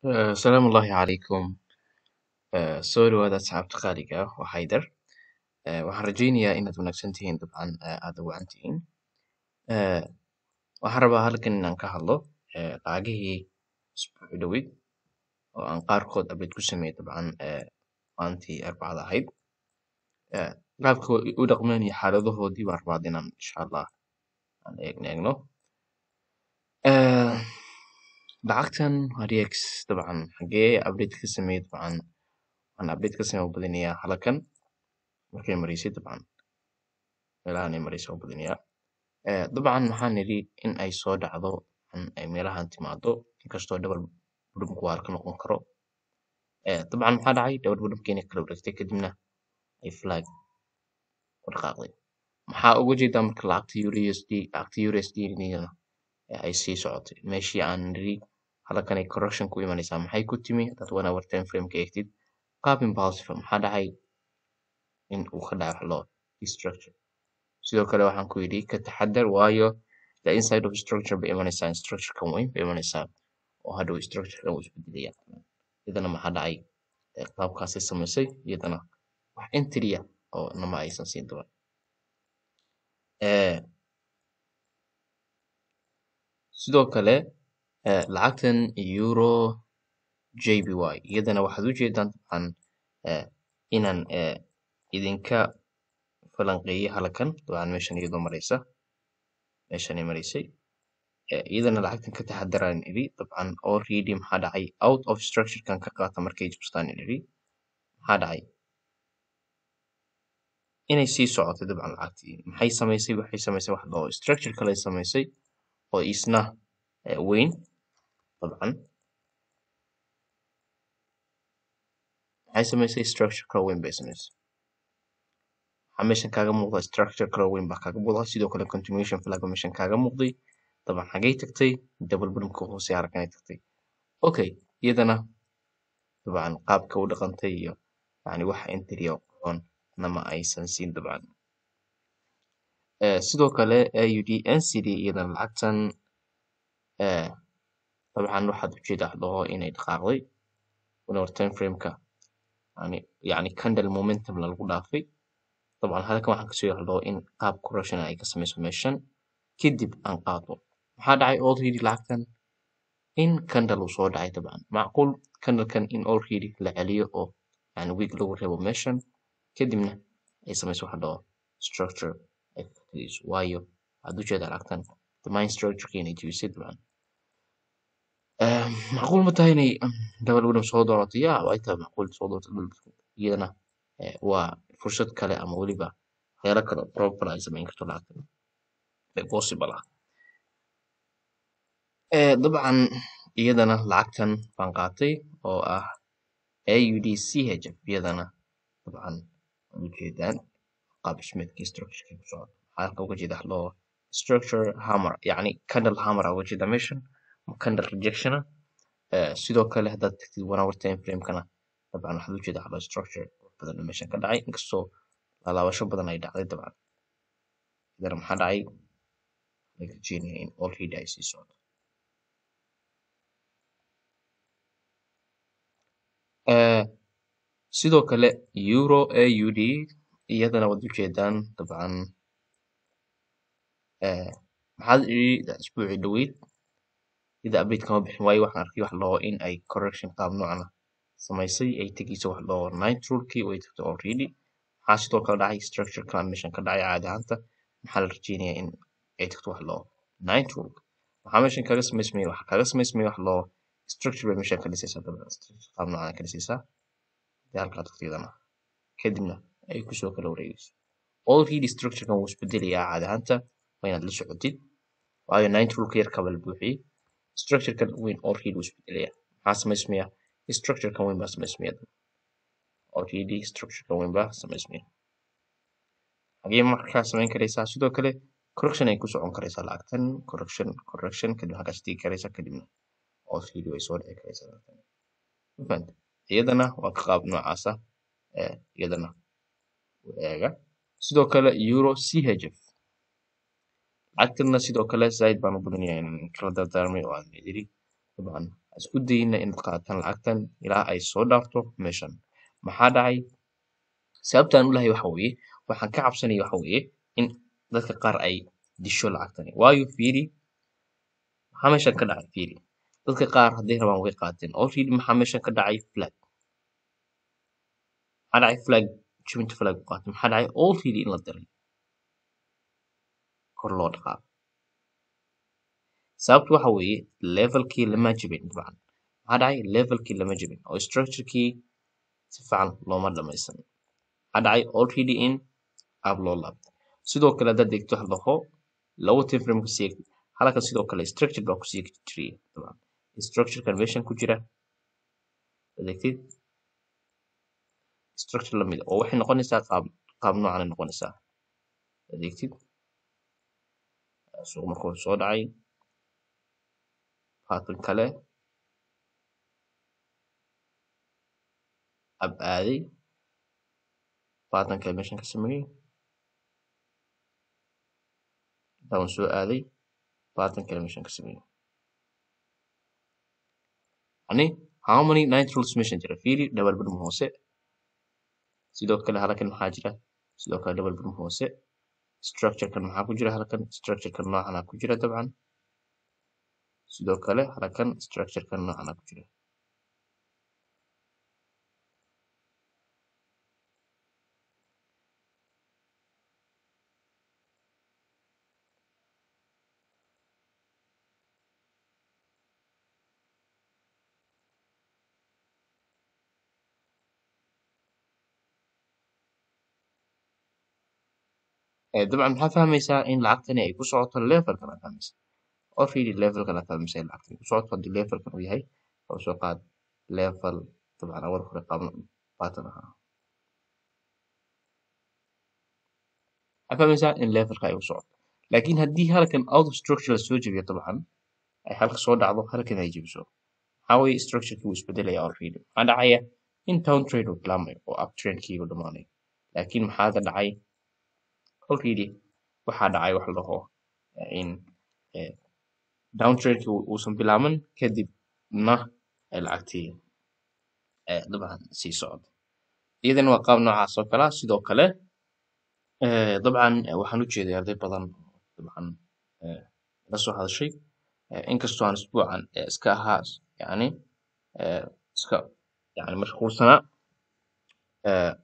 السلام الله عليكم. soo dhawaada asxaabta qaaliga ah waa Haydar. Waxaan rajaynayaa inaad wanaagsan tihiin, dabcan aad u wacan tihiin. Waxaan rabaa halkan inaan ka hadlo lacagihii isbuuci dhaweyd oo aan qaarkood update ku sameeyay, dabcan maalintii Arbacada ahayd. Qaabka u dhaqmeen iyo xaaladahoodii baan rabaa inaan insha Allah aan eegno. lacagtan waa DX, dabcan xagee update ka sameeyay, dabcan aan update ka sameeyo badinayaa halkan markay mareysay, dabcan meelahan ay mareysay badinayaa. dabcan waxaan nidhi in ay soo dhacdo ay meelahan timaado, inkastoo double bottomku waa ka noqon karo. dabcan maxaa dhacay, double bottomkii inay kala wareegtay kadibna ay flag u dhaqaaqday. maxaa uga jeedaa marka lacagta USD niyada ay sii socotay meeshii aan nidhi halkan ay correction ku imanaysaa. maxay ku timi dad 1 hour time frame ka eegtid qaab impulsive maxaa dhacay in uu ka dhaco loo structure. sidoo kale waxaan ku yidhi ka taxadar, waayo the inside of structure bay imanaysaa, structure kan weyn bay imanaysaa oo hadhow structure kan uu isbedelaya. iyadana maxaa dhacay qaabkaasay samaysay, iyadana wax intriya oo nama aysan siin doon. sidoo kale lacagtan euro JPY iyadana waxaad u jeedaan dabcan inaan idinka falanqeeyay halkan, dabcan meeshan iyadoo maraysa, meeshanay maraysay. iyadana lacagtan ka taxadaraan idhi, dabcan already maxaa dhacay out of structure kan ka qaata markay jabstaan idhi maxaa dhacay inay sii socotay. dabcan lacagtii maxay samaysay, waxay samaysay wax loo structure kale samaysay oo isna weyn. dabcan maxay samaysay structure kale weyn bay samaysay. waxaa meeshan kaaga muuqda structure kale weyn baa kaaga muuqda, sidoo kale continuation flag baa meeshan kaaga muuqday. dabcan xagay tagtay double bottomka hoose arkanay tagtay. okay, iyadana dabcan qaabka u dhaqantay iyo yani waxa intriya qoon nama aysan siin. dabcan sidoo kale AUD NCD iyadana lacagtan dabcan waxaad ujeedaa dhaho inay dhaqaaqday 1 hour time frame ka yani candle momentum lagu dhaafay. dabcan halkan waxaan kasoo dhaho in qaab correction ay ka samayso meeshan kadib aan qaato. maxaa dhacay already lacagtan in candle uu soo dhacay. dabcan macquul candlekan in already la celiyo oo yani week lagu reebo meeshan kadibna ay samayso wax dhaho structure ay ka tagayso, waayo waxaad ujeedaa lacagtan the main structure inay jebisay. dabcan macquul ma tahay inay double bottom soo doorato? ya way tahay macquul soo doorato double bottom. iyadana waa fursad kale ama weliba waxyaalo kale oo probable ay samayn karto lacagtan possible ah. dabcan iyadana lacagtan baan qaatay oo ah AUD CHF. iyadana dabcan waad ujeedaan qaab dhismeedkii structure ku socdo. waxaa halka uga jeeda loo structure hammer, yani candle hammer uga jeeda meeshan candle rejection. sidoo kale haddaad tagtid 1 hour time frame kana dabcan waxaad ujeedaa loo structure badan meeshan ka dhacay, inkastoo laabasho badan ay dhacday. dabcan iyadana maxaa dhacay laga rajeynayaa in already ay sii socdo. sidoo kale euro AUD iyadana waad ujeedaan dabcan maxaad isbuuci dhaweyd ida update kama bixin, waayo waxaan arkay wax loo in ay correction qaab noocan samaysay ay tegayso wax loo night rule-kii way tagtay already. waxaa sidoo kale dhacay structure kan meeshan ka dhacay caadi ahaanta maxaa la rajeynayaa in ay tagto wax loo night rule. waxaa meeshan kaga samaysmay wax loo structure bay meeshan ka dhisaysaa. dabcan qaab noocan ka dhisaysaa halkaa tagtidana kadibna ay kusoo kala wareegayso. already structure kan wuu isbedelayaa caadi ahaanta waa inaad la socotid, waayo night rule-ka yar kaba la buuxiyey. structure kan weyn already wuu isbedelayaa. maxaa samaysmaya structure kan weyn baa samaysmaya. already structure kan weyn baa samaysmaya. hagee markaa samayn karaysaa sidoo kale correction ay ku socon karaysaa lacagtan correction kadib halkaas tigi karaysaa kadibna already way soo dhici karaysaa lacagtan. fahanta iyadana waa ka qaab noocaas ah. iyadana eega sidoo kale euro CHF lacagtana sidoo kale zaid baan u badanayaa in kala dardaarmay oo aan idiri. dabcan isku dayna in qaatan lacagtan ilaa ay soo dhaafto meeshan maxaa dhacay sababtaan u lahay waxa weeye waxaan ka cabsanaya waxa weeye in dadka qaar ay disho lacagtani waayo fiiri maxaa meeshan ka dhacay fiiri dadka qaar hadday rabaan way qaateen already maxaa meeshan ka dhacay flag maxaa dhacay flag jibinta flag u qaatay maxaa dhacay already in la diray kor loo dhaqaaqo sababtu waxa weeye levelkii lama jibin dabcan maxaa dhacay levelkii lama jibin oo structurekii si fiican looma dhamaysan maxaa dhacay already in app loo laabtay sidoo kale haddaad eegto waxa la dhaho labo time frame kasii halkan sidoo kale structure baa kusii jiray dabcan structurekan meeshan ku jira adeegtid structure lamid oo waxay noqonaysaa qaab noocan ay noqonaysaa adeegtid suuq markuu soo dhacay pattern kale ab aaday pattern kale meeshan ka sameeyay down soo aaday pattern kale meeshan ka sameeyay yani how many nitrals meeshan jira fiiri double bottom hoose sidoo kale halkan maxaa jira sidoo kale double bottom hoose structurekan maxaa ku jira halkan structurekan noocan ku jira dabcan sidoo kale halkan structurekan noocan ku jira dabcan maxaa fahmaysaa in lacagtani ay ku socoto levelkan aad fahmaysaa already levelkan aad fahmaysaa in lacagtani ku socoto haddii levelkan uu yahay oo soo qaad level dabcan awal hore qaabna pattern ahaa waxaa fahmaysaa in levelka ay ku socoto laakiin haddii halkan out of structure lasoo jebiyo dabcan ay halka soo dhacdo halkan ay jebiso maxaa weeye structurekii wuu isbedelaya already maxaa dhacaya in down trade uu bilaamayo oo up trendkii uu dhamaanayo laakiin maxaa dhacay already waxaa dhacay wax la dhaho in down trade uusan bilaaban kadibna lacagtii dabcan sii socdo iyadana waa qaab noocaas oo kale sidoo kale dabcan waxaan u jeeday arday badan dabcan la soo hadashay inkastoo aan isbuucan iska ahaa yani iska yani mashquulsanaa